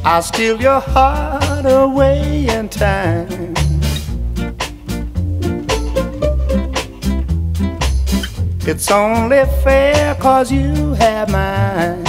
I'll steal your heart away in time. It's only fair 'cause you have mine.